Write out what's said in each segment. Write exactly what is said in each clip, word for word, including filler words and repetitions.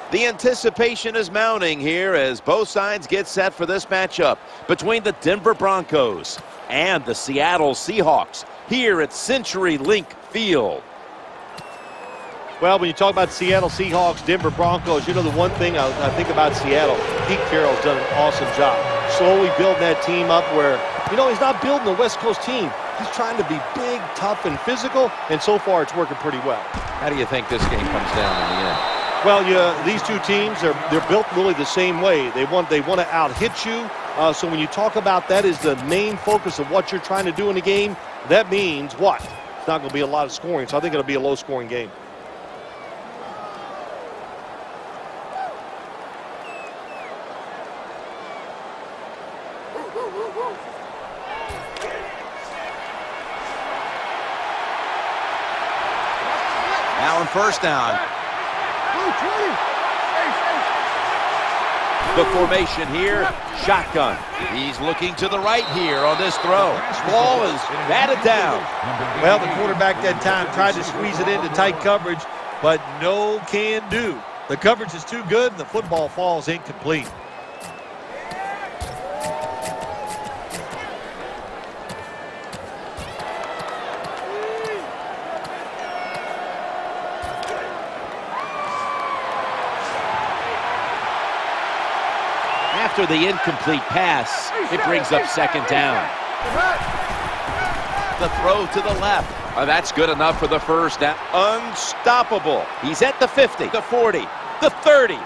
The anticipation is mounting here as both sides get set for this matchup between the Denver Broncos and the Seattle Seahawks here at CenturyLink Field. Well, when you talk about Seattle Seahawks, Denver Broncos, you know the one thing I, I think about Seattle, Pete Carroll's done an awesome job. Slowly building that team up where, you know, he's not building a West Coast team. He's trying to be big, tough, and physical, and so far it's working pretty well. How do you think this game comes down in the end? Well, yeah, these two teams, they're, they're built really the same way. They want, they want to out-hit you. Uh, so when you talk about that as the main focus of what you're trying to do in the game, that means what? It's not going to be a lot of scoring, so I think it'll be a low-scoring game. Now on first down. The formation here, shotgun. He's looking to the right here on this throw. Ball is batted down. Well, the quarterback that time tried to squeeze it into tight coverage, but no can do. The coverage is too good, and the football falls incomplete. After the incomplete pass, it brings up second down. The throw to the left. Oh, that's good enough for the first down. Unstoppable. He's at the fifty, the forty, the thirty.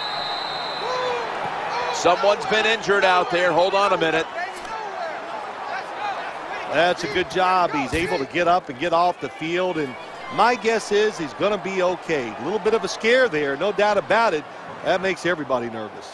Someone's been injured out there. Hold on a minute. That's a good job. He's able to get up and get off the field, and my guess is he's going to be okay. A little bit of a scare there, no doubt about it. That makes everybody nervous.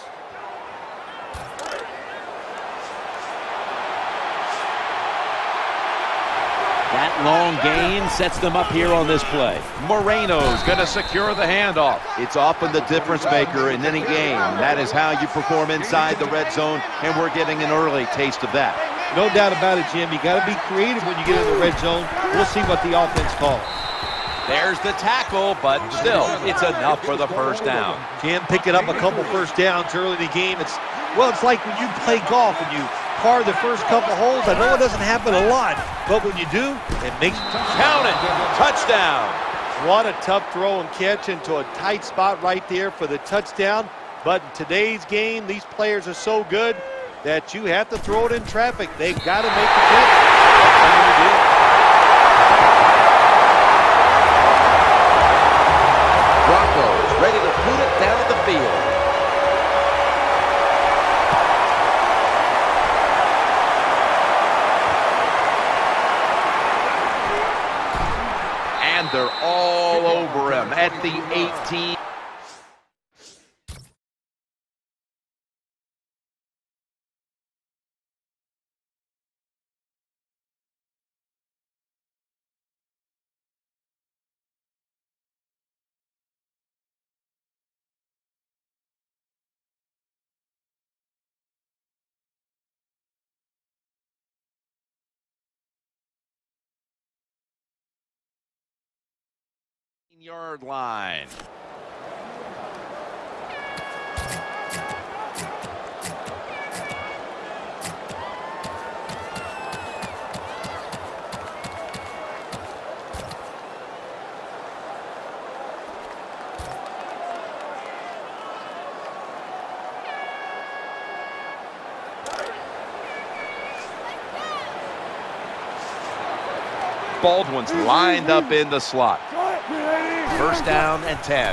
That long gain sets them up here on this play. Moreno's going to secure the handoff. It's often the difference maker in any game. That is how you perform inside the red zone, and we're getting an early taste of that. No doubt about it, Jim. You got to be creative when you get in the red zone. We'll see what the offense calls. There's the tackle, but still, it's enough for the first down. Jim picking up a couple first downs early in the game. It's well, it's like when you play golf and you par the first couple holes. I know it doesn't happen a lot, but when you do, it makes it tough. Count it. Touchdown. What a tough throw and catch into a tight spot right there for the touchdown. But in today's game, these players are so good that you have to throw it in traffic. They've got to make the catch. Broncos ready to put it down the field. And they're all over him at the eighteen. Yard line. Baldwin's lined up in the slot. First down and ten.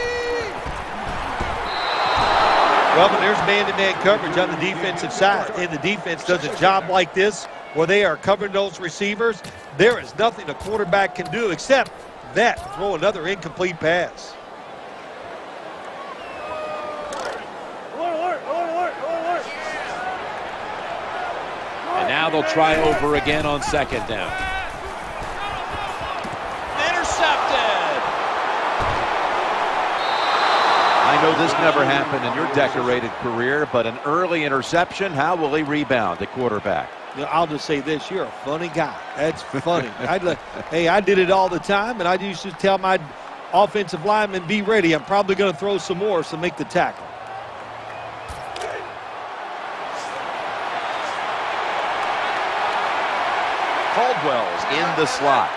Well, but there's man-to-man coverage on the defensive side, and the defense does a job like this where they are covering those receivers. There is nothing a quarterback can do except that, throw another incomplete pass. And now they'll try over again on second down. I know this never happened in your decorated career, but an early interception, how will he rebound, the quarterback? You know, I'll just say this, you're a funny guy. That's funny. I'd like, hey, I did it all the time, and I used to tell my offensive linemen, be ready. I'm probably going to throw some more, so make the tackle. Caldwell's in the slot.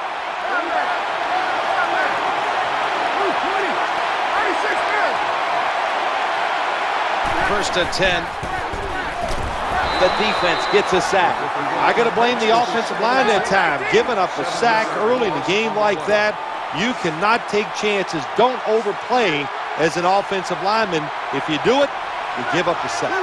First and ten. The defense gets a sack. I got to blame the offensive line that time. Giving up a sack early in a game like that, you cannot take chances. Don't overplay as an offensive lineman. If you do it, you give up a sack.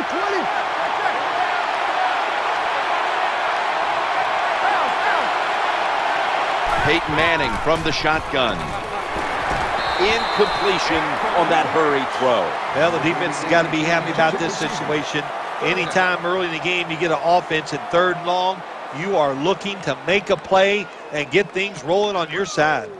Peyton Manning from the shotgun. Incompletion on that hurried throw. Well, the defense has got to be happy about this situation. Anytime early in the game you get an offense in third and long, you are looking to make a play and get things rolling on your side.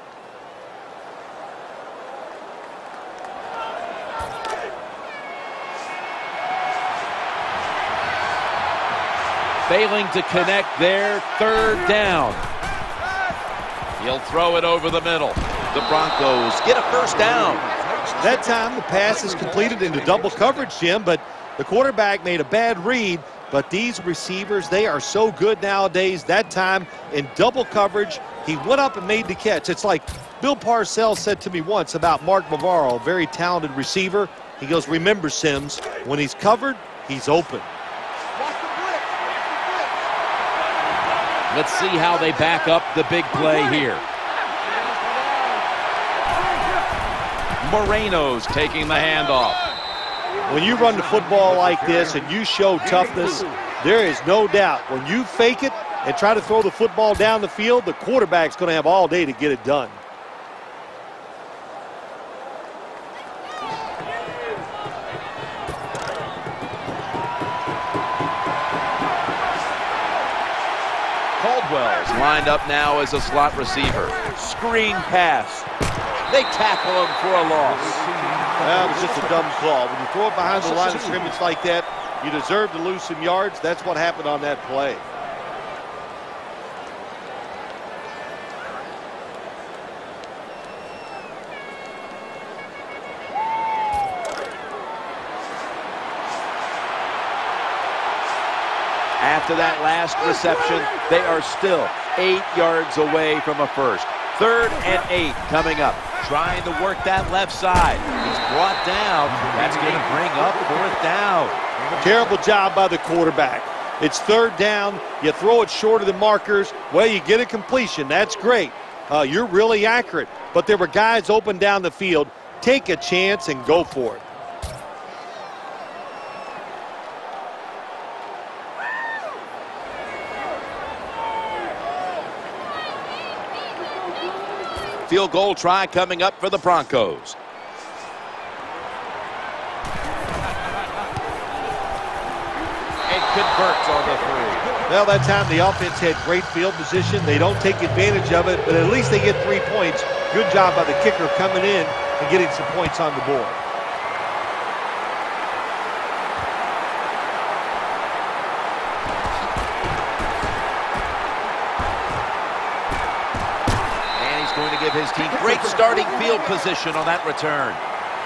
Failing to connect there, third down. He'll throw it over the middle. The Broncos get a first down. That time the pass is completed into double coverage, Jim, but the quarterback made a bad read. But these receivers, they are so good nowadays. That time in double coverage, he went up and made the catch. It's like Bill Parcells said to me once about Mark Bavaro, a very talented receiver. He goes, remember, Sims, when he's covered, he's open. Let's see how they back up the big play here. Moreno's taking the handoff. When you run the football like this and you show toughness, there is no doubt when you fake it and try to throw the football down the field, the quarterback's going to have all day to get it done. Caldwell's lined up now as a slot receiver. Screen pass. They tackle him for a loss. That was just a dumb call. When you throw it behind the line of scrimmage like that, you deserve to lose some yards. That's what happened on that play. After that last reception, they are still eight yards away from a first. Third and eight coming up. Trying to work that left side. He's brought down. That's going to bring up fourth down. Terrible job by the quarterback. It's third down. You throw it short of the markers. Well, you get a completion. That's great. Uh, you're really accurate. But there were guys open down the field. Take a chance and go for it. Field goal try coming up for the Broncos. And converts on the three. Well, that time the offense had great field position. They don't take advantage of it, but at least they get three points. Good job by the kicker coming in and getting some points on the board. Going to give his team great starting field position on that return.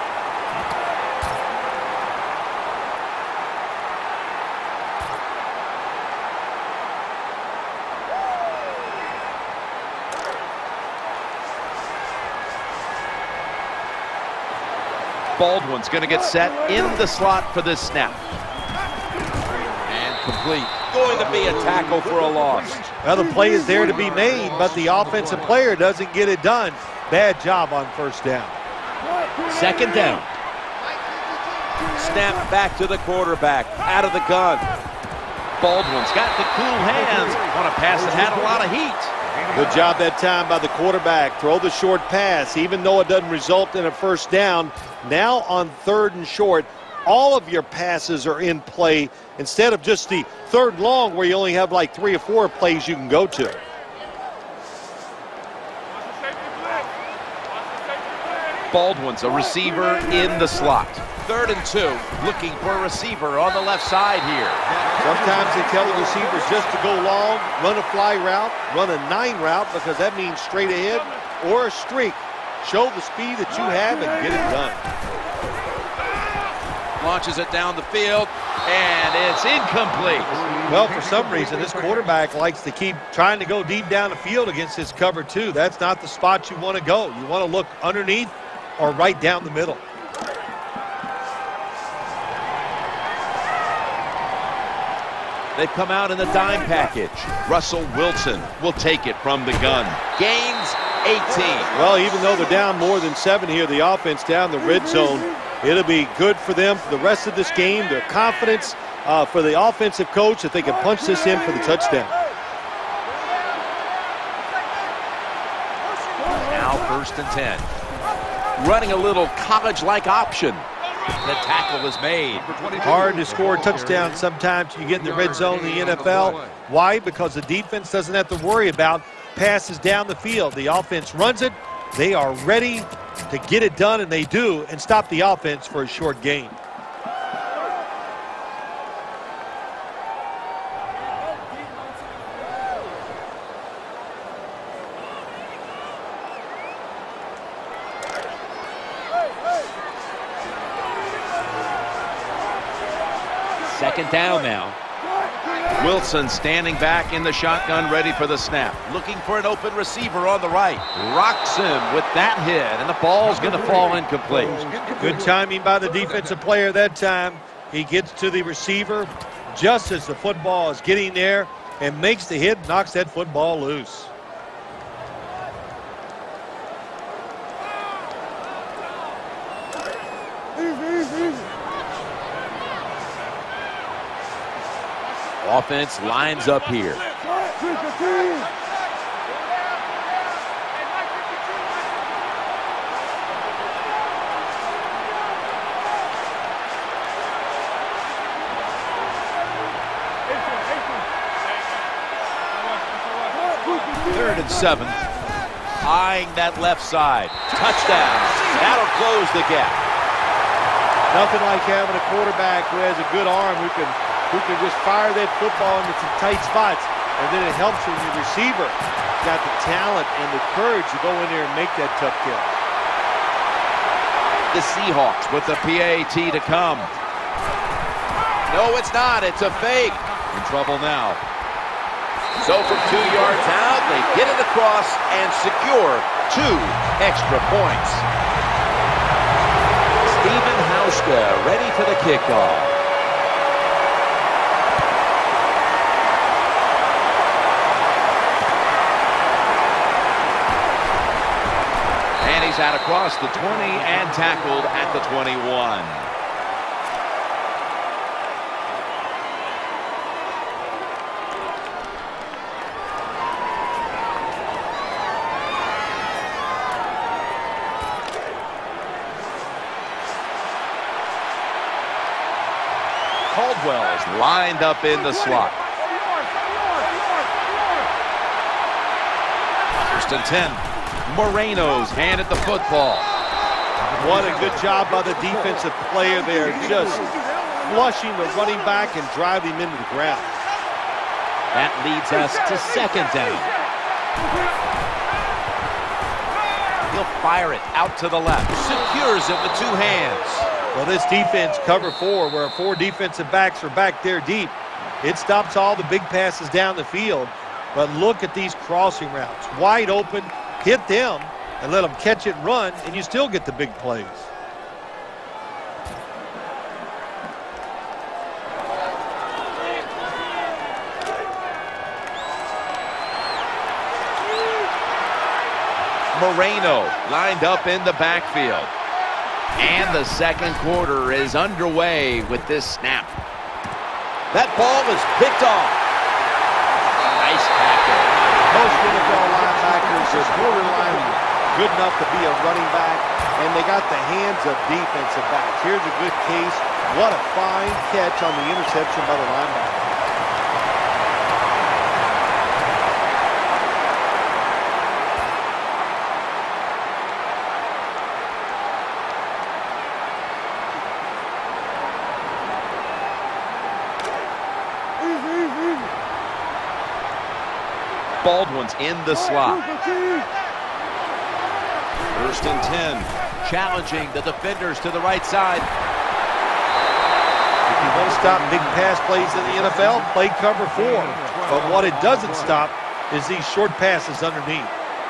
Baldwin's going to get set in the slot for this snap. And complete. Going to be a tackle for a loss. Well, the play is there to be made, but the offensive player doesn't get it done. Bad job on first down. Second down. Snap back to the quarterback. Out of the gun. Baldwin's got the cool hands on a pass that had a lot of heat. Good job that time by the quarterback. Throw the short pass, even though it doesn't result in a first down. Now on third and short, all of your passes are in play instead of just the third and long where you only have like three or four plays you can go to. Baldwin's a receiver in the slot. Third and two, looking for a receiver on the left side here. Sometimes they tell the receivers just to go long, run a fly route, run a nine route because that means straight ahead or a streak. Show the speed that you have and get it done. Launches it down the field, and it's incomplete. Well, for some reason, this quarterback likes to keep trying to go deep down the field against this cover two. That's not the spot you want to go. You want to look underneath or right down the middle. They've come out in the dime package. Russell Wilson will take it from the gun. Gains eighteen. Well, even though they're down more than seven here, the offense down the red zone, it'll be good for them for the rest of this game. Their confidence uh, for the offensive coach that they can punch this in for the touchdown. Now first and ten. Running a little college-like option. The tackle is made. Hard to score a touchdown sometimes you get in the red zone in the N F L. Why? Because the defense doesn't have to worry about passes down the field. The offense runs it. They are ready to get it done, and they do, and stop the offense for a short gain. Second down now. Wilson standing back in the shotgun, ready for the snap. Looking for an open receiver on the right. Rocks him with that hit, and the ball's going to fall incomplete. Good timing by the defensive player that time. He gets to the receiver just as the football is getting there and makes the hit, knocks that football loose. Offense lines up here. Third and seven. Eyeing that left side. Touchdown. That'll close the gap. Nothing like having a quarterback who has a good arm who can who can just fire that football into some tight spots, and then it helps when your receiver got the talent and the courage to go in there and make that tough kill. The Seahawks with the P A T to come. No, it's not. It's a fake. In trouble now. So from two yards out, they get it across and secure two extra points. Steven Hauschka ready for the kickoff. And he's out across the twenty and tackled at the twenty-one. Caldwell's lined up in the slot. First and ten. Moreno's handed the football. What a good job by the defensive player there, just flushing the running back and driving him into the ground. That leads us to second down. He'll fire it out to the left. Secures it with two hands. Well, this defense, cover four, where four defensive backs are back there deep, it stops all the big passes down the field. But look at these crossing routes. Wide open, hit them, and let them catch it and run, and you still get the big plays. Moreno lined up in the backfield. And the second quarter is underway with this snap. That ball is picked off. Nice tackle. Most N F L linebackers are borderline good enough to be a running back, and they got the hands of defensive backs. Here's a good case. What a fine catch on the interception by the linebacker. Baldwin's in the slot. First and ten. Challenging the defenders to the right side. If you want to stop big pass plays in the N F L, play cover four. But what it doesn't stop is these short passes underneath.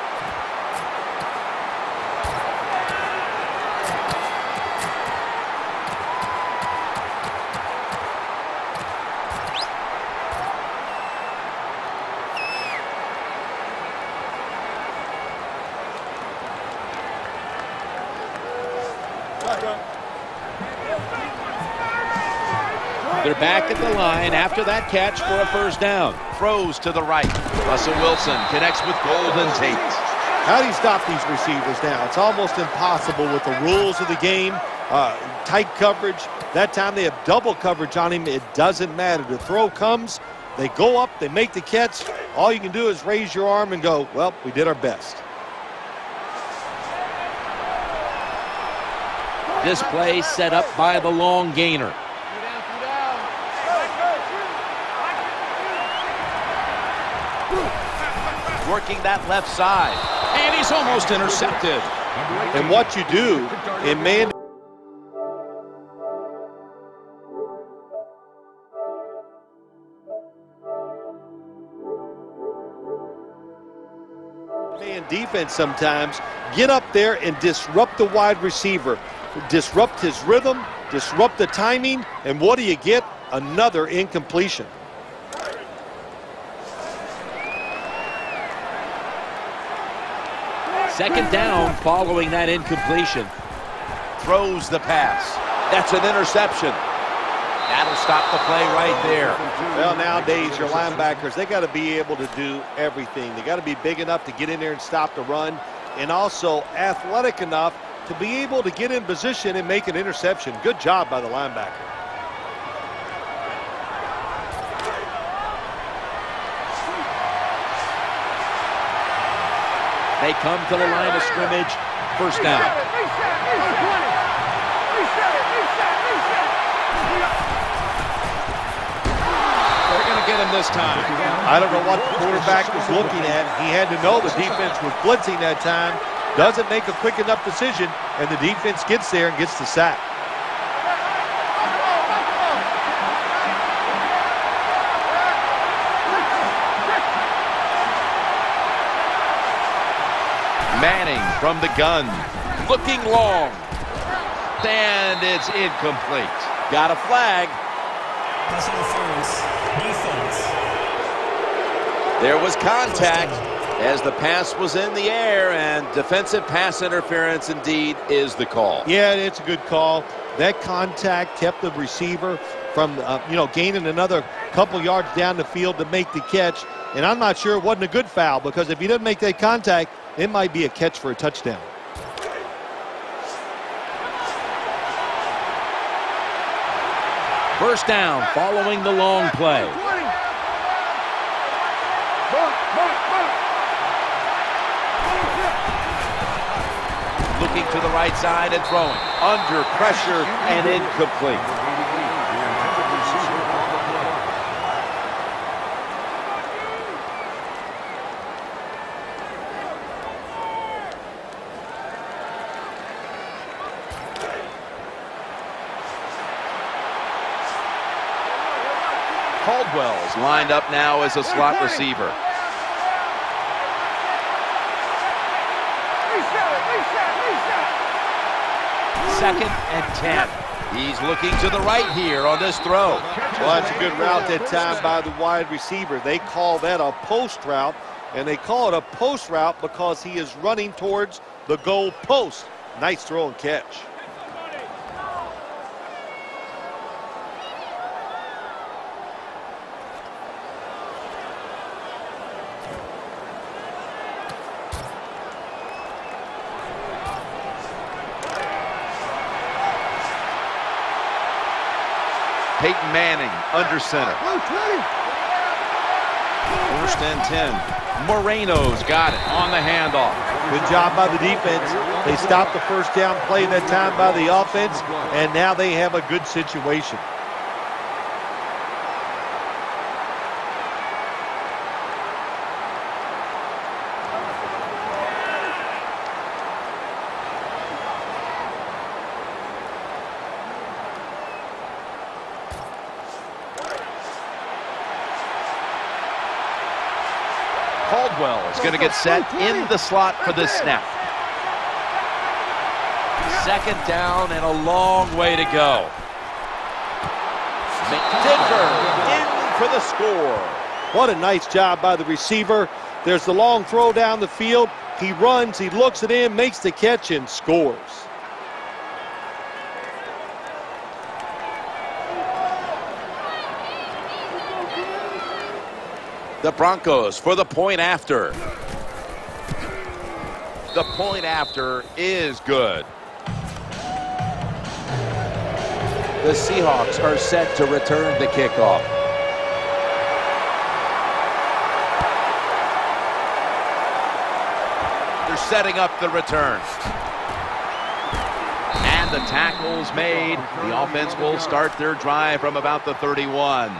They're back at the line after that catch for a first down. Throws to the right. Russell Wilson connects with Golden Tate. How do you stop these receivers now? It's almost impossible with the rules of the game. Uh, tight coverage. That time they have double coverage on him. It doesn't matter. The throw comes. They go up. They make the catch. All you can do is raise your arm and go, well, we did our best. This play set up by the long gainer. Working that left side. And he's almost intercepted. And what you do in man man defense sometimes, get up there and disrupt the wide receiver. Disrupt his rhythm, disrupt the timing, and what do you get? Another incompletion. Second down following that incompletion. Throws the pass. That's an interception. That'll stop the play right there. Well, nowadays, your linebackers, they got to be able to do everything. They got to be big enough to get in there and stop the run, and also athletic enough to be able to get in position and make an interception. Good job by the linebacker. They come to the line of scrimmage. First down. They're going to get him this time. I don't know what the quarterback was looking at. He had to know the defense was blitzing that time. Doesn't make a quick enough decision, and the defense gets there and gets the sack. Manning from the gun, looking long, and it's incomplete. Got a flag. Pass interference. Defense. There was contact as the pass was in the air, and defensive pass interference indeed is the call. Yeah, it's a good call. That contact kept the receiver from, uh, you know, gaining another couple yards down the field to make the catch. And I'm not sure it wasn't a good foul, because if he doesn't make that contact, it might be a catch for a touchdown. First down following the long play. Looking to the right side and throwing. Under pressure and incomplete. Caldwell's lined up now as a slot receiver. Second and ten. He's looking to the right here on this throw. Well, that's a good route that time by the wide receiver. They call that a post route, and they call it a post route because he is running towards the goal post. Nice throw and catch. Peyton Manning under center. First and ten. Moreno's got it on the handoff. Good job by the defense. They stopped the first down play that time by the offense, and now they have a good situation. Caldwell is going to get set in the slot for this snap. Second down and a long way to go. Denver in for the score. What a nice job by the receiver. There's the long throw down the field. He runs, he looks it in, makes the catch, and scores. The Broncos for the point after. The point after is good. The Seahawks are set to return the kickoff. They're setting up the return. And the tackle's made. The offense will start their drive from about the thirty-one.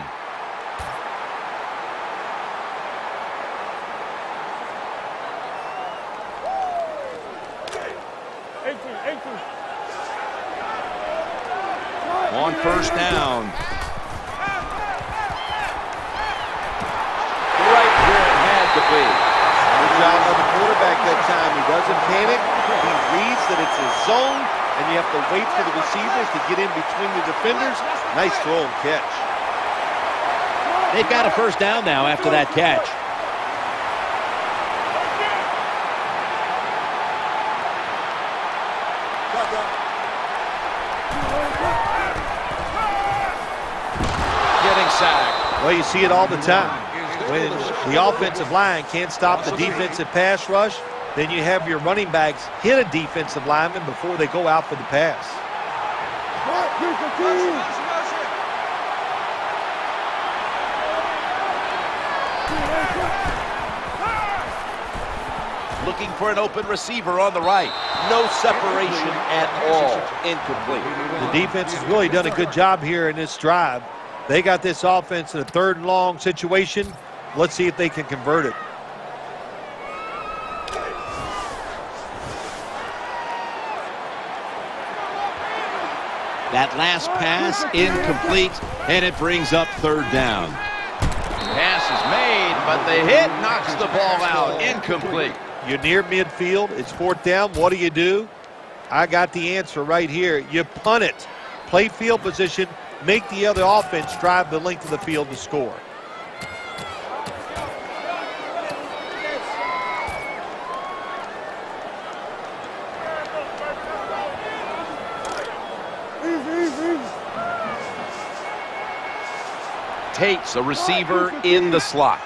On first down. Right where it had to be. Good job by the quarterback that time. He doesn't panic. He reads that it's his zone, and you have to wait for the receivers to get in between the defenders. Nice throw and catch. They've got a first down now after that catch. Well, you see it all the time. When the offensive line can't stop the defensive pass rush, then you have your running backs hit a defensive lineman before they go out for the pass. Looking for an open receiver on the right. No separation at all. Incomplete. The defense has really done a good job here in this drive. They got this offense in a third and long situation. Let's see if they can convert it. That last pass incomplete, and it brings up third down. Pass is made, but the hit knocks the ball out. Incomplete. You're near midfield. It's fourth down. What do you do? I got the answer right here. You punt it. Play field position. Make the other offense drive the length of the field to score. Takes a receiver in the slot.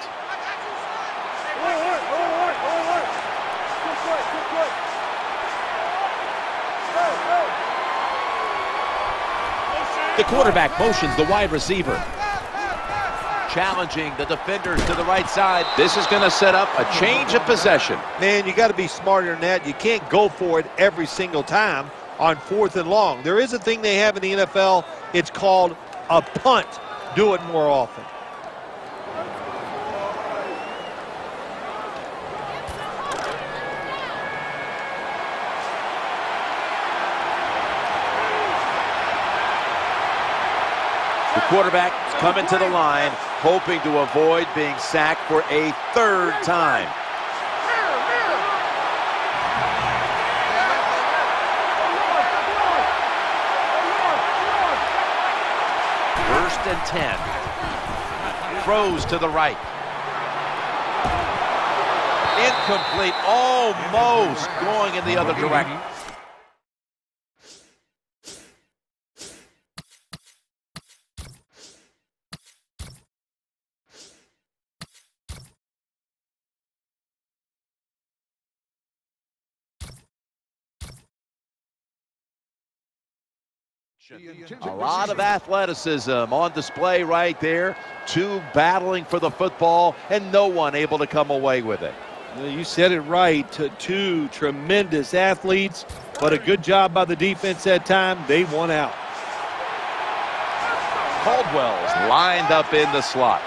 The quarterback motions the wide receiver. Challenging the defenders to the right side. This is going to set up a change of possession. Man, you got to be smarter than that. You can't go for it every single time on fourth and long. There is a thing they have in the N F L. It's called a punt. Do it more often. The quarterback is coming to the line, hoping to avoid being sacked for a third time. First and ten. Throws to the right. Incomplete, almost going in the other direction. A lot of athleticism on display right there. Two battling for the football and no one able to come away with it. You said it right. Two tremendous athletes, but a good job by the defense that time. They won out. Caldwell's lined up in the slot.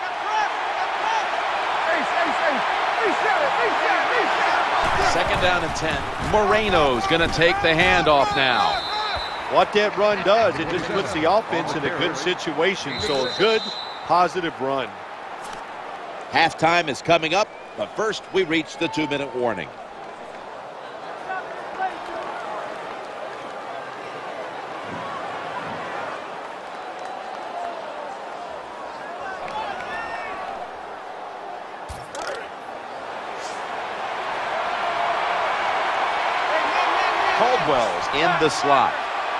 Second down and ten. Moreno's going to take the handoff now. What that run does, it just puts the offense in a good situation. So a good, positive run. Halftime is coming up, but first we reach the two-minute warning. Caldwell's in the slot.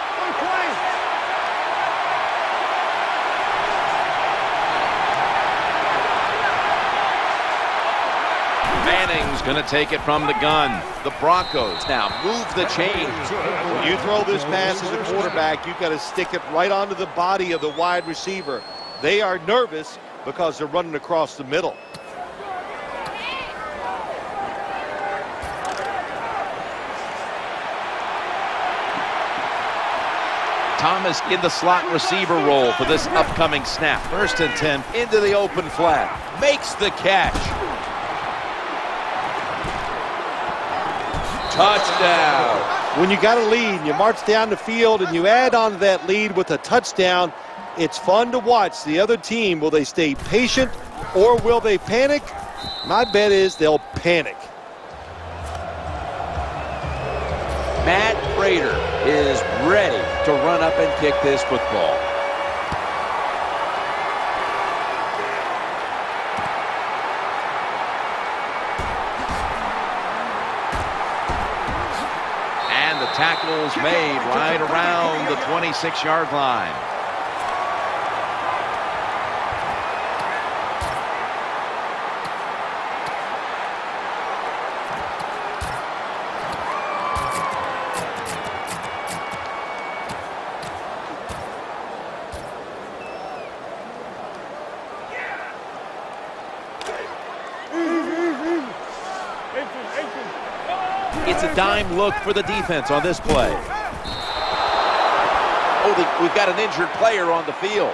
Manning's going to take it from the gun. The Broncos now move the chains. When you throw this pass as a quarterback, you've got to stick it right onto the body of the wide receiver. They are nervous because they're running across the middle. Thomas in the slot receiver role for this upcoming snap. First and ten into the open flat. Makes the catch. Touchdown. When you got a lead and you march down the field and you add on to that lead with a touchdown, it's fun to watch. The other team, will they stay patient or will they panic? My bet is they'll panic. Matt Prater is ready to run up and kick this football. And the tackle's made right around the twenty-six yard line. It's a dime look for the defense on this play. Oh, the, we've got an injured player on the field.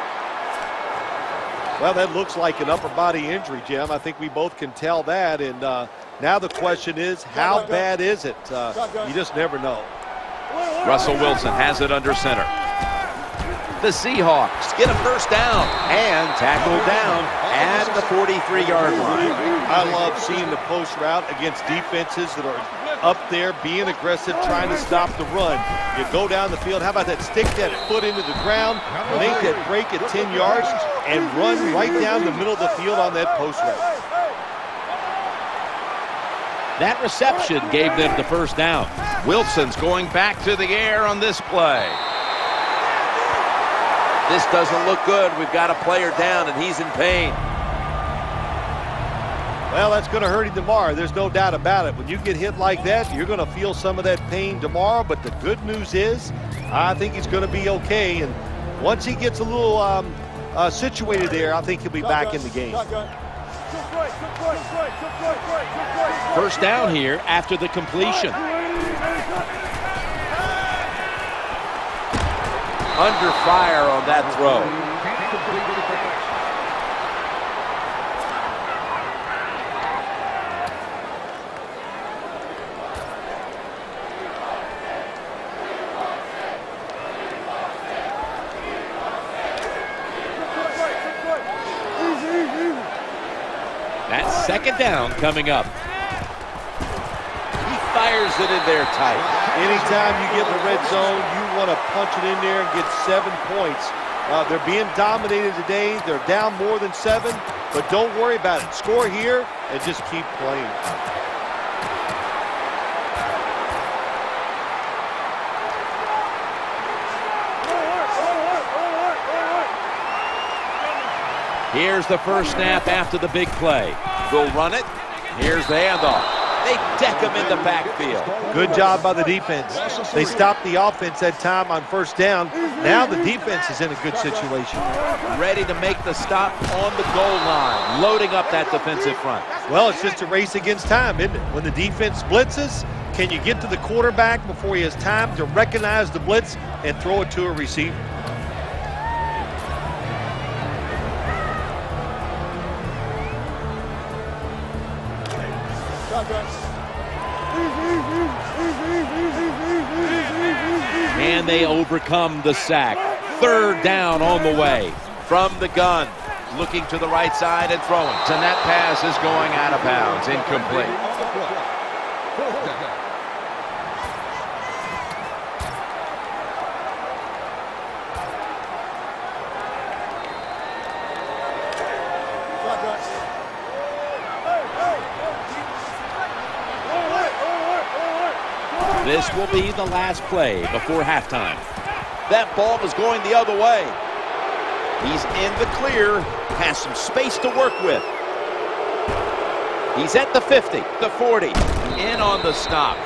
Well, that looks like an upper body injury, Jim. I think we both can tell that. And uh, now the question is, how bad is it? Uh, you just never know. Russell Wilson has it under center. The Seahawks get a first down and tackle down at the forty-three yard line. I love seeing the post route against defenses that are up there being aggressive, trying to stop the run. You go down the field. How about that? Stick that foot into the ground, make that break at ten yards, and run right down the middle of the field on that post route. That reception gave them the first down. Wilson's going back to the air on this play. This doesn't look good. We've got a player down, and he's in pain. Well, that's going to hurt him tomorrow. There's no doubt about it. When you get hit like that, you're going to feel some of that pain tomorrow. But the good news is, I think he's going to be okay. And once he gets a little um, uh, situated there, I think he'll be back in the game. First down here after the completion. Under fire on that throw. That's second down coming up. He fires it in there tight. Anytime you get in the red zone, you want to punch it in there and get seven points. Uh, they're being dominated today. They're down more than seven, but don't worry about it. Score here and just keep playing. Here's the first snap after the big play. They'll run it. Here's the handoff. They deck him in the backfield. Good job by the defense. They stopped the offense that time on first down. Now the defense is in a good situation. Ready to make the stop on the goal line, loading up that defensive front. Well, it's just a race against time, isn't it? When the defense blitzes, can you get to the quarterback before he has time to recognize the blitz and throw it to a receiver? And they overcome the sack. Third down on the way. From the gun, looking to the right side and throwing. And that pass is going out of bounds, incomplete. This will be the last play before halftime. That ball is going the other way. He's in the clear, has some space to work with. He's at the fifty, the forty, in on the stop.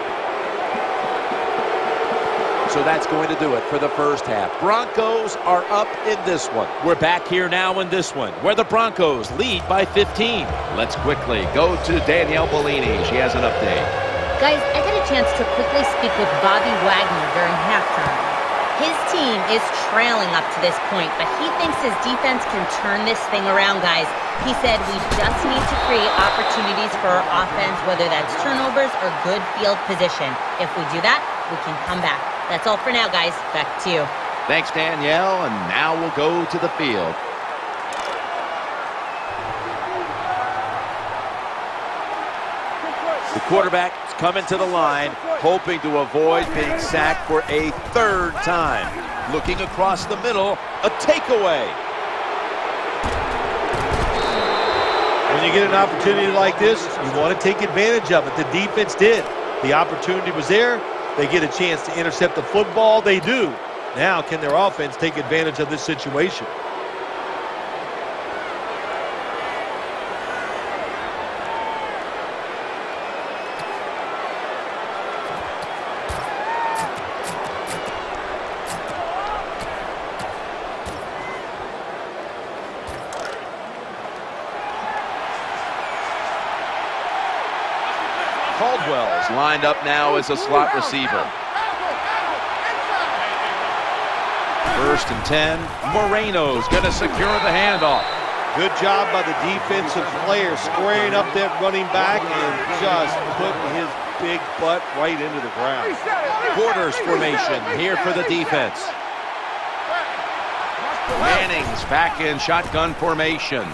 So that's going to do it for the first half. Broncos are up in this one. We're back here now in this one, where the Broncos lead by fifteen. Let's quickly go to Danielle Bellini. She has an update. Guys, I got a chance to quickly speak with Bobby Wagner during halftime. His team is trailing up to this point, but he thinks his defense can turn this thing around, guys. He said we just need to create opportunities for our offense, whether that's turnovers or good field position. If we do that, we can come back. That's all for now, guys. Back to you. Thanks, Danielle, and now we'll go to the field. The quarterback is coming to the line, hoping to avoid being sacked for a third time. Looking across the middle, a takeaway. When you get an opportunity like this, you want to take advantage of it. The defense did. The opportunity was there. They get a chance to intercept the football. They do. Now, can their offense take advantage of this situation? Caldwell's lined up now as a slot receiver. First and ten. Moreno's going to secure the handoff. Good job by the defensive player squaring up that running back and just putting his big butt right into the ground. Quarters formation here for the defense. Manning's back in shotgun formation.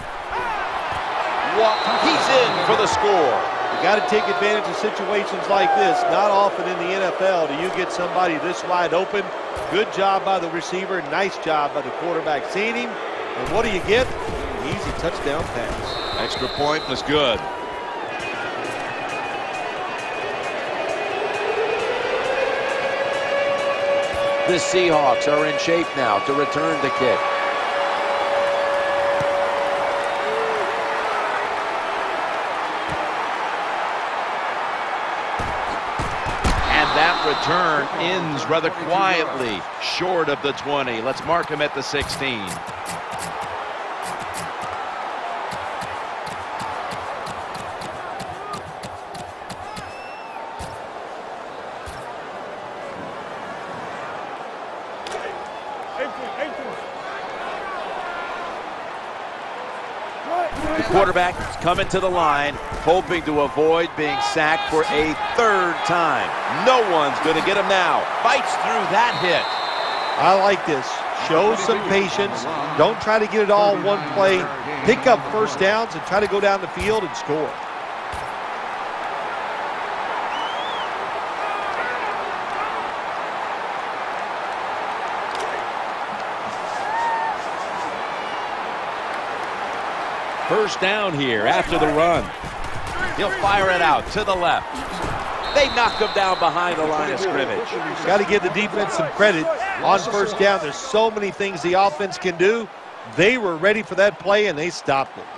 He's in for the score. You got to take advantage of situations like this. Not often in the N F L do you get somebody this wide open. Good job by the receiver. Nice job by the quarterback seeing him. And what do you get? An easy touchdown pass. Extra point was good. The Seahawks are in shape now to return the kick. Return ends rather quietly, short of the twenty. Let's mark him at the sixteen. The quarterback is coming to the line, hoping to avoid being sacked for a third time. No one's going to get him now. Fights through that hit. I like this. Show some patience. Don't try to get it all in one play. Pick up first downs and try to go down the field and score. First down here after the run. He'll fire it out to the left. They knock him down behind the line of scrimmage. Got to give the defense some credit on first down. There's so many things the offense can do. They were ready for that play, and they stopped it.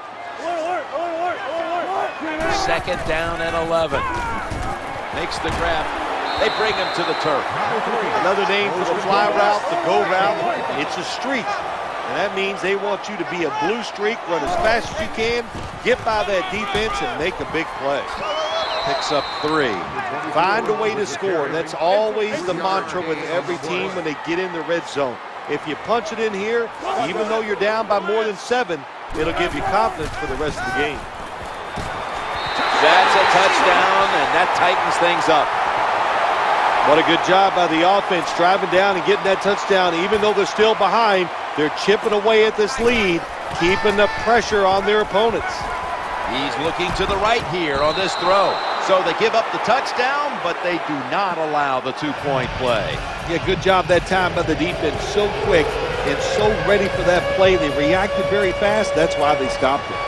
Second down and eleven. Makes the grab. They bring him to the turf. Another name for the fly route, the go route. It's a streak. And that means they want you to be a blue streak, run as fast as you can, get by that defense, and make a big play. Picks up three. Find a way to score. That's always the mantra with every team when they get in the red zone. If you punch it in here, even though you're down by more than seven, it'll give you confidence for the rest of the game. That's a touchdown, and that tightens things up. What a good job by the offense driving down and getting that touchdown. Even though they're still behind, they're chipping away at this lead, keeping the pressure on their opponents. He's looking to the right here on this throw. So they give up the touchdown, but they do not allow the two-point play. Yeah, good job that time by the defense. So quick and so ready for that play. They reacted very fast. That's why they stopped it.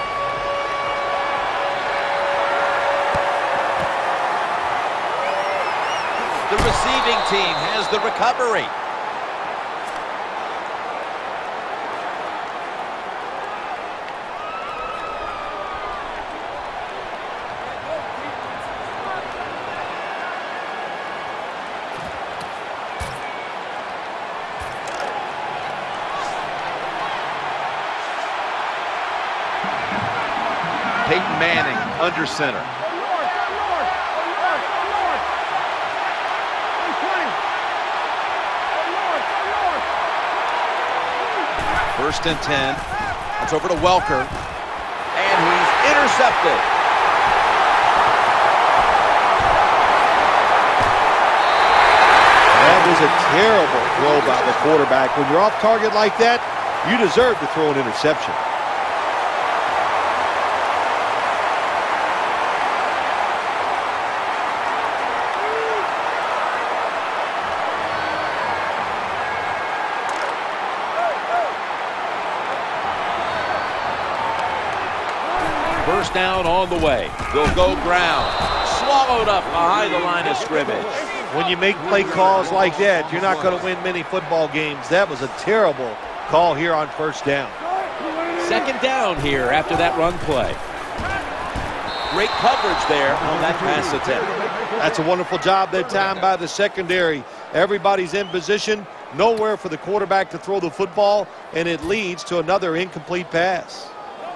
The receiving team has the recovery. Peyton Manning under center. First and ten. That's over to Welker. And he's intercepted. That was a terrible throw by the quarterback. When you're off target like that, you deserve to throw an interception. First down on the way. They'll go ground. Swallowed up behind the line of scrimmage. When you make play calls like that, you're not going to win many football games. That was a terrible call here on first down. Second down here after that run play. Great coverage there on that pass attempt. That's a wonderful job that time by the secondary. Everybody's in position. Nowhere for the quarterback to throw the football, and it leads to another incomplete pass.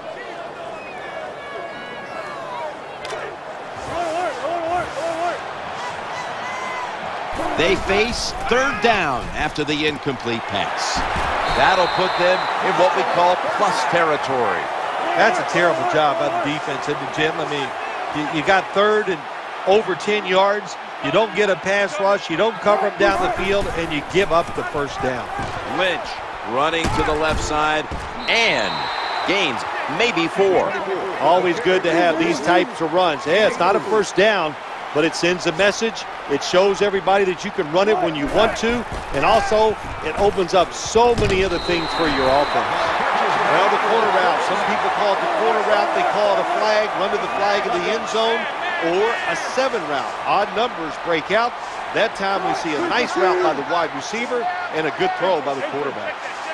They face third down after the incomplete pass. That'll put them in what we call plus territory. That's a terrible job by the defense, isn't it, Jim? I mean, you, you got third and over ten yards. You don't get a pass rush. You don't cover them down the field, and you give up the first down. Lynch running to the left side and gains maybe four. Always good to have these types of runs. Yeah, it's not a first down, but it sends a message. It shows everybody that you can run it when you want to, and also it opens up so many other things for your offense. Well, the corner route. Some people call it the corner route. They call it a flag, run to the flag of the end zone, or a seven route. Odd numbers break out. That time we see a nice route by the wide receiver and a good throw by the quarterback.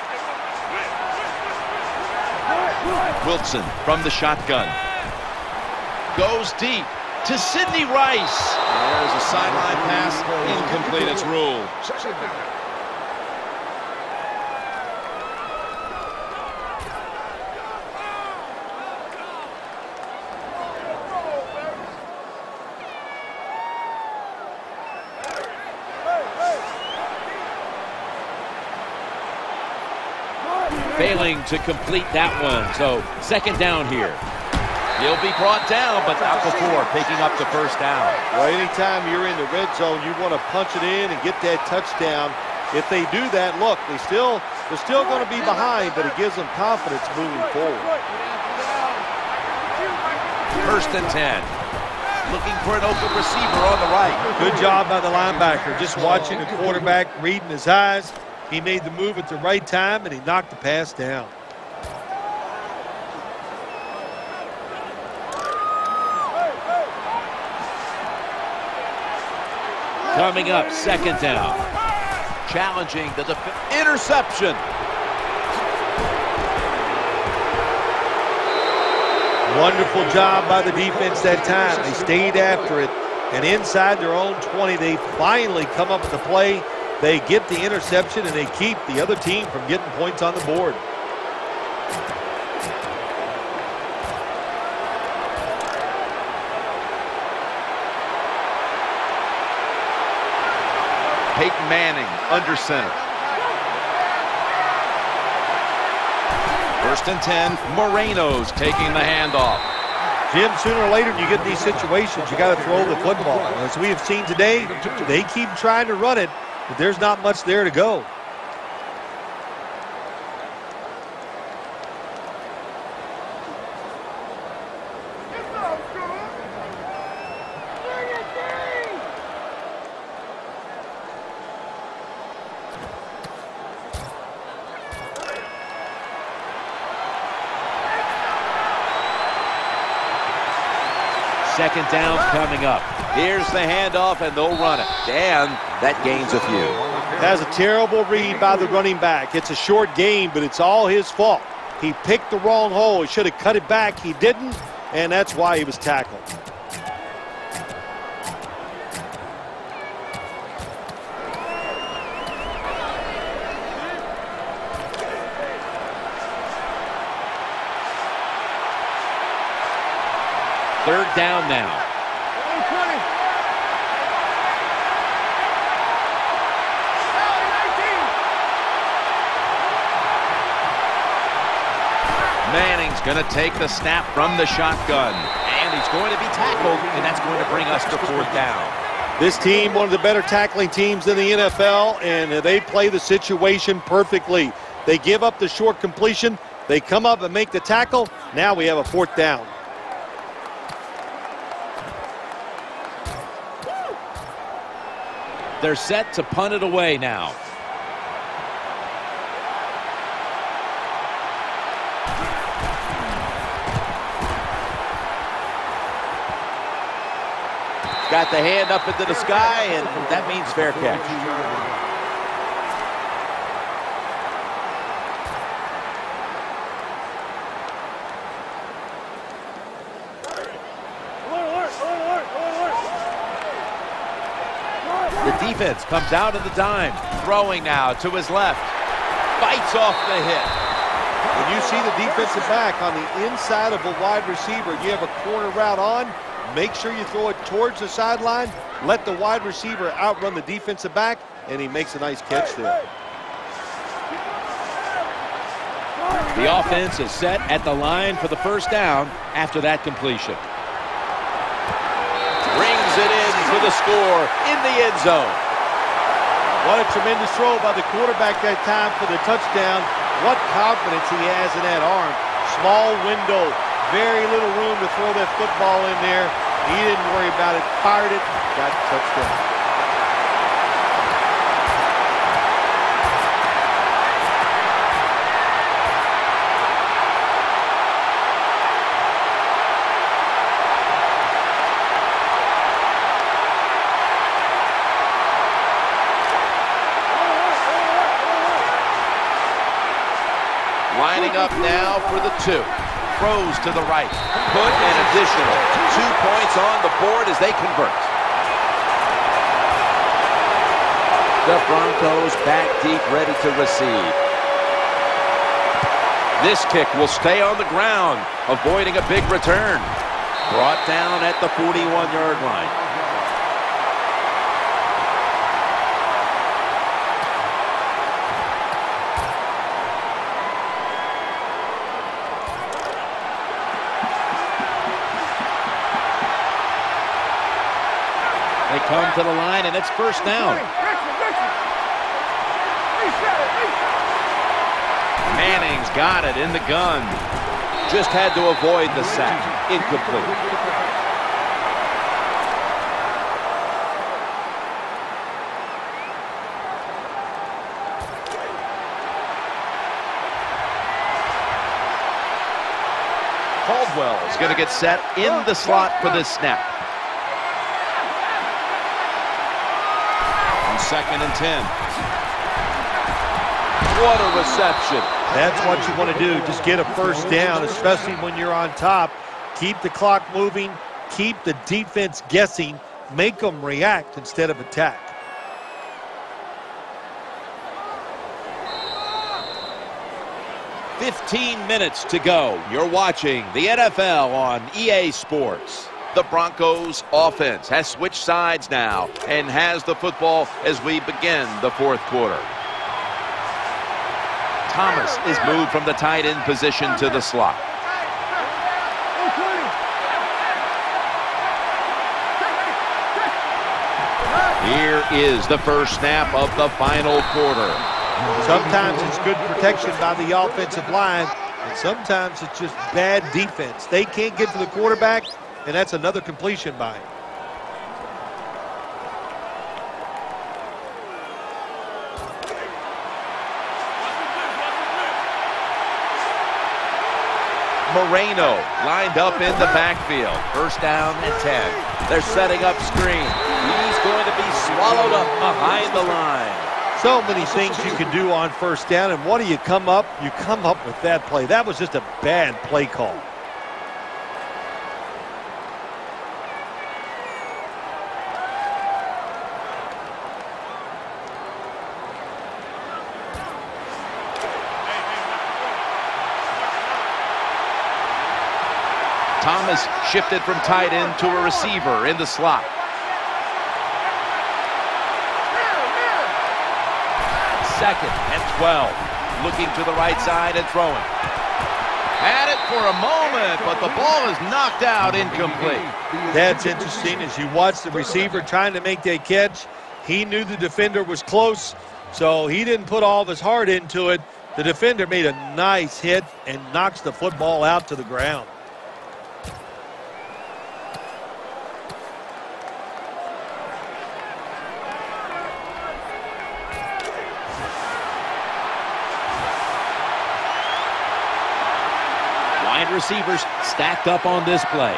Wilson from the shotgun. Goes deep to Sidney Rice. There's a sideline pass. Incomplete, it's ruled. Failing to complete that one, so second down here. He'll be brought down, but Okafor picking up the first down. Well, anytime you're in the red zone, you want to punch it in and get that touchdown. If they do that, look, they still, they're still going to be behind, but it gives them confidence moving forward. First and ten. Looking for an open receiver on the right. Good job by the linebacker. Just watching the quarterback, reading his eyes. He made the move at the right time, and he knocked the pass down. Coming up, second down. Challenging the def- interception. Wonderful job by the defense that time. They stayed after it, and inside their own twenty, they finally come up with the play. They get the interception, and they keep the other team from getting points on the board. Peyton Manning under center. First and ten, Moreno's taking the handoff. Jim, sooner or later, when you get these situations, you got to throw the football. As we have seen today, they keep trying to run it, but there's not much there to go. second down coming up. Here's the handoff, and they'll run it. And that gains a few. That's a terrible read by the running back. It's a short game, but it's all his fault. He picked the wrong hole. He should have cut it back. He didn't, and that's why he was tackled. Third down now. Manning's going to take the snap from the shotgun. And he's going to be tackled, and that's going to bring us to fourth down. This team, one of the better tackling teams in the N F L, and they play the situation perfectly. They give up the short completion. They come up and make the tackle. Now we have a fourth down. They're set to punt it away now. Got the hand up into the sky, and that means fair catch. The defense comes out of the dime. Throwing now to his left. Bites off the hit. When you see the defensive back on the inside of a wide receiver, you have a corner route on, make sure you throw it towards the sideline, let the wide receiver outrun the defensive back, and he makes a nice catch there. The offense is set at the line for the first down after that completion. Brings it in for the score in the end zone. What a tremendous throw by the quarterback that time for the touchdown. What confidence he has in that arm. Small window, very little room to throw that football in there. He didn't worry about it, fired it, got the touchdown. Lining up now for the two. Throws to the right. Put an additional two points on the board as they convert. The Broncos back deep, ready to receive. This kick will stay on the ground, avoiding a big return. Brought down at the forty-one yard line. They come to the line, and it's first down. Manning's got it in the gun. Just had to avoid the sack. Incomplete. Caldwell's going to get set in the slot for this snap. Second and ten. What a reception. That's what you want to do. Just get a first down, especially when you're on top. Keep the clock moving. Keep the defense guessing. Make them react instead of attack. fifteen minutes to go. You're watching the N F L on E A Sports. The Broncos offense has switched sides now and has the football as we begin the fourth quarter. Thomas is moved from the tight end position to the slot. Here is the first snap of the final quarter. Sometimes it's good protection by the offensive line, and sometimes it's just bad defense. They can't get to the quarterback, and that's another completion by him. Moreno lined up in the backfield. First down and ten. They're setting up screen. He's going to be swallowed up behind the line. So many things you can do on first down, and what do you come up? You come up with that play. That was just a bad play call. Thomas shifted from tight end to a receiver in the slot. Second and twelve. Looking to the right side and throwing. Had it for a moment, but the ball is knocked out, incomplete. That's interesting. As you watch the receiver trying to make that catch, he knew the defender was close, so he didn't put all of his heart into it. The defender made a nice hit and knocks the football out to the ground. Wide receivers stacked up on this play.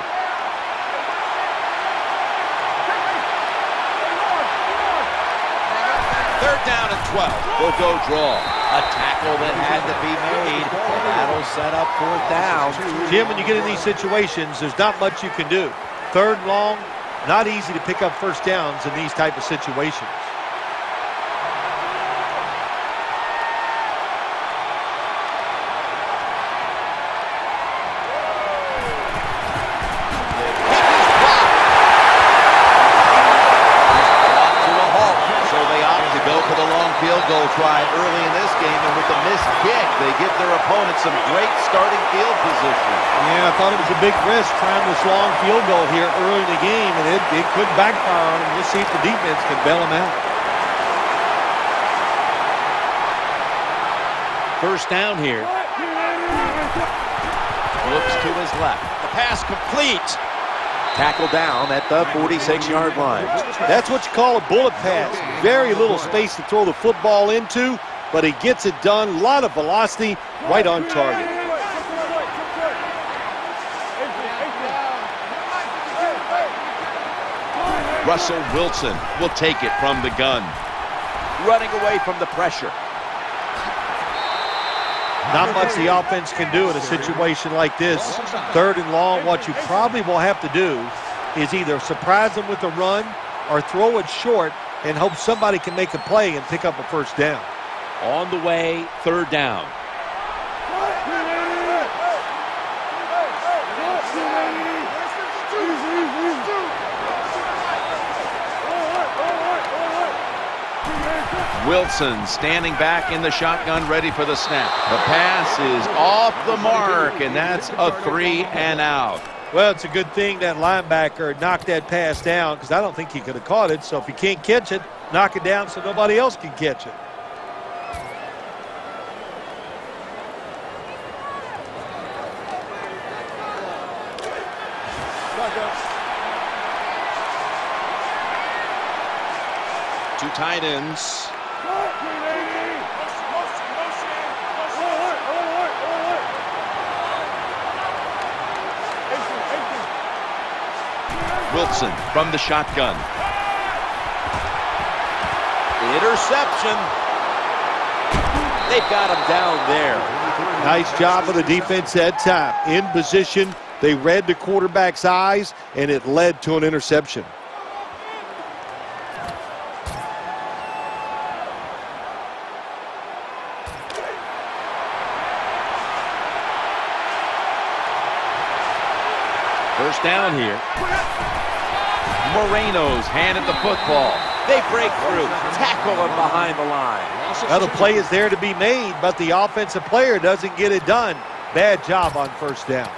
Third down and twelve. We'll go draw. A tackle that had to be made. That'll set up fourth down. Jim, when you get in these situations, there's not much you can do. Third and long, not easy to pick up first downs in these type of situations. Field goal try early in this game, and with the missed kick, they give their opponent some great starting field position. Yeah, I thought it was a big risk trying this long field goal here early in the game, and it, it could backfire on them. We'll see if the defense can bail them out. First down here. Looks to his left. The pass complete. Tackle down at the forty-six yard line. That's what you call a bullet pass. Very little space to throw the football into, but he gets it done. A lot of velocity, right on target. Russell Wilson will take it from the gun. Running away from the pressure. Not much the offense can do in a situation like this. Third and long, what you probably will have to do is either surprise them with a run or throw it short and hope somebody can make a play and pick up a first down. On the way, third down. Wilson standing back in the shotgun, ready for the snap. The pass is off the mark, and that's a three and out. Well, it's a good thing that linebacker knocked that pass down, because I don't think he could have caught it. So if he can't catch it, knock it down so nobody else can catch it. Two tight ends. Wilson from the shotgun. Interception. They've got him down there. Nice job of the defense that time. In position, they read the quarterback's eyes, and it led to an interception. First down here. Moreno's handed the football. They break through, tackle him behind the line. Well, the play is there to be made, but the offensive player doesn't get it done. Bad job on first down.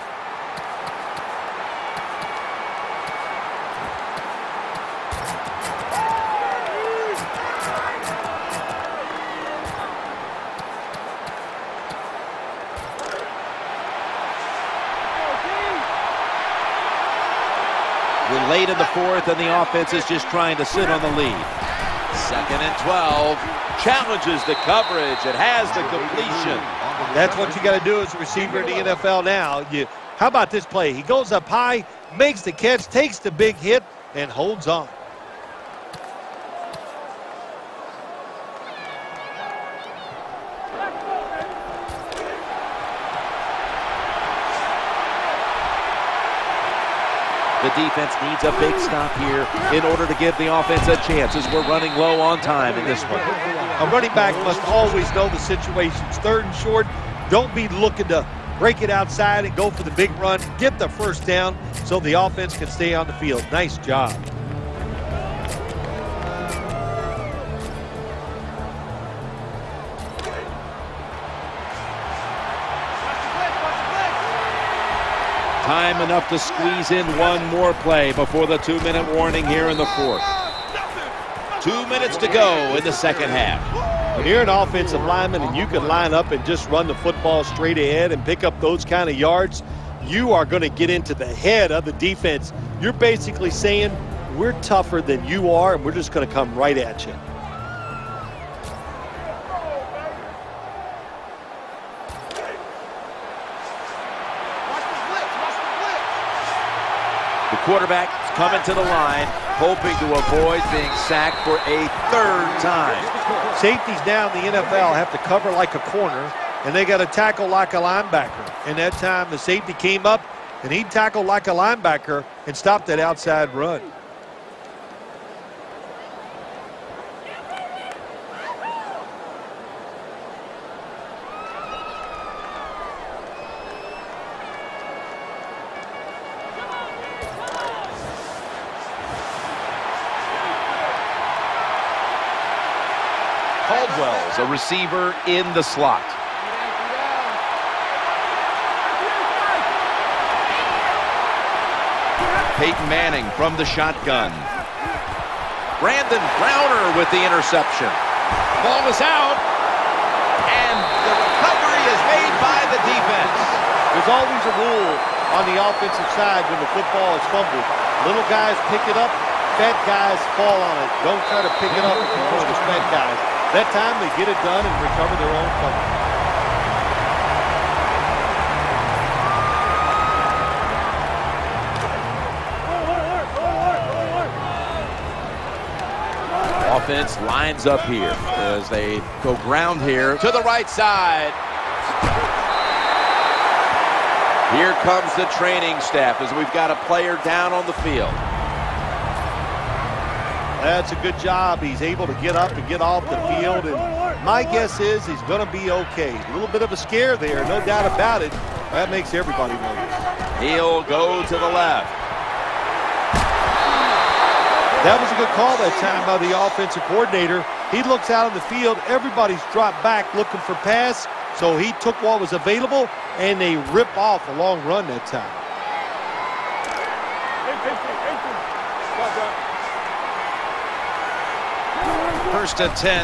We're late in the fourth, and the offense is just trying to sit on the lead. Second and twelve. Challenges the coverage. It has the completion. That's what you got to do as a receiver in the N F L now. You, how about this play? He goes up high, makes the catch, takes the big hit, and holds on. The defense needs a big stop here in order to give the offense a chance as we're running low on time in this one. A running back must always know the situations. Third and short, don't be looking to break it outside and go for the big run. Get the first down so the offense can stay on the field. Nice job. Time enough to squeeze in one more play before the two-minute warning here in the fourth. Two minutes to go in the second half. When you're an offensive lineman and you can line up and just run the football straight ahead and pick up those kind of yards, you are going to get into the head of the defense. You're basically saying, we're tougher than you are, and we're just going to come right at you. The quarterback is coming to the line, hoping to avoid being sacked for a third time. Safeties now in the N F L have to cover like a corner, and they got to tackle like a linebacker. And that time the safety came up, and he tackled like a linebacker and stopped that outside run. Caldwell's a receiver in the slot. Peyton Manning from the shotgun. Brandon Browner with the interception. Ball is out, and the recovery is made by the defense. There's always a rule on the offensive side when the football is fumbled. Little guys pick it up, fat guys fall on it. Don't try to pick it up if you know the fat guys. That time they get it done and recover their own fumble. Offense lines up here as they go ground here to the right side. Here comes the training staff as we've got a player down on the field. That's a good job. He's able to get up and get off the field, and my guess is he's going to be okay. A little bit of a scare there, no doubt about it. That makes everybody nervous. He'll go to the left. That was a good call that time by the offensive coordinator. He looks out on the field. Everybody's dropped back looking for pass, so he took what was available, and they rip off a long run that time. First and ten.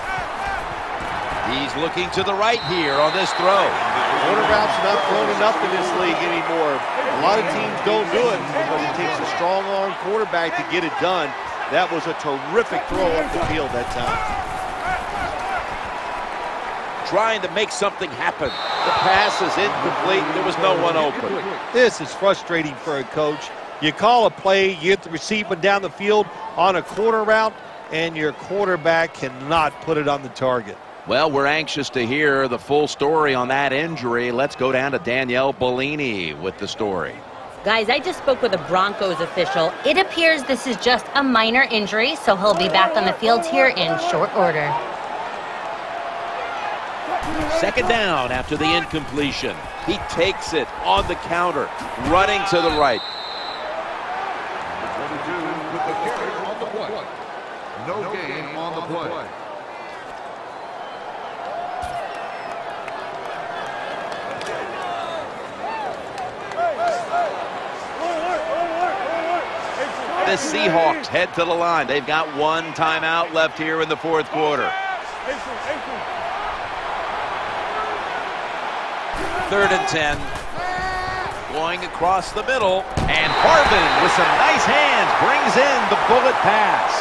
He's looking to the right here on this throw. Corner routes are not thrown enough in this league anymore. A lot of teams don't do it, but it takes a strong arm quarterback to get it done. That was a terrific throw up the field that time. Trying to make something happen. The pass is incomplete. There was no one open. This is frustrating for a coach. You call a play, you get the receiver down the field on a corner route, and your quarterback cannot put it on the target. Well, we're anxious to hear the full story on that injury. Let's go down to Danielle Bellini with the story. Guys, I just spoke with a Broncos official. It appears this is just a minor injury, so he'll be back on the field here in short order. Second down after the incompletion. He takes it on the counter, running to the right. No gain on the play. The Seahawks head to the line. They've got one timeout left here in the fourth quarter. Third and ten. Going across the middle. And Harvin with some nice hands brings in the bullet pass.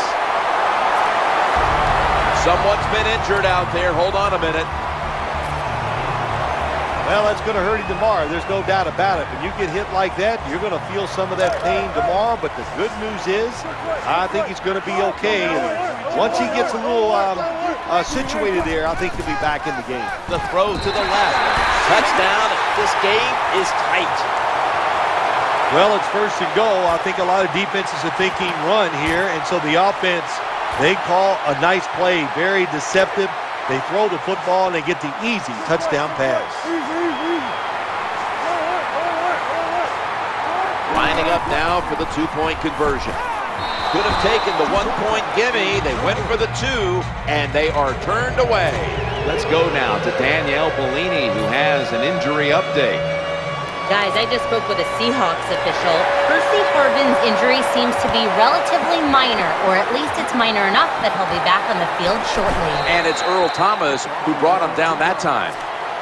Someone's been injured out there. Hold on a minute. Well, that's going to hurt him tomorrow. There's no doubt about it. When you get hit like that, you're going to feel some of that pain tomorrow. But the good news is, I think he's going to be okay. And once he gets a little um, uh, situated there, I think he'll be back in the game. The throw to the left. Touchdown. This game is tight. Well, it's first and goal. I think a lot of defenses are thinking run here. And so the offense, they call a nice play, very deceptive. They throw the football and they get the easy touchdown pass. Lining up now for the two-point conversion. Could have taken the one-point gimme. They went for the two, and they are turned away. Let's go now to Danielle Bellini, who has an injury update. Guys, I just spoke with a Seahawks official. Percy Harvin's injury seems to be relatively minor, or at least it's minor enough that he'll be back on the field shortly. And it's Earl Thomas who brought him down that time.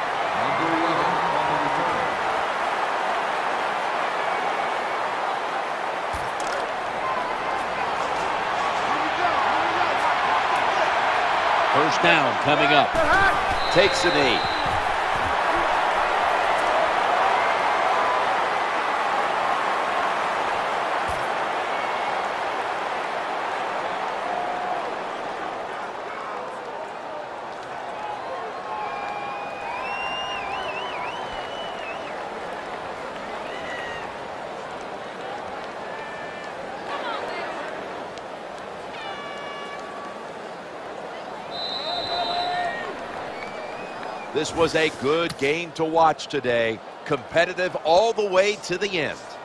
First down coming up. Takes a knee. This was a good game to watch today. Competitive all the way to the end.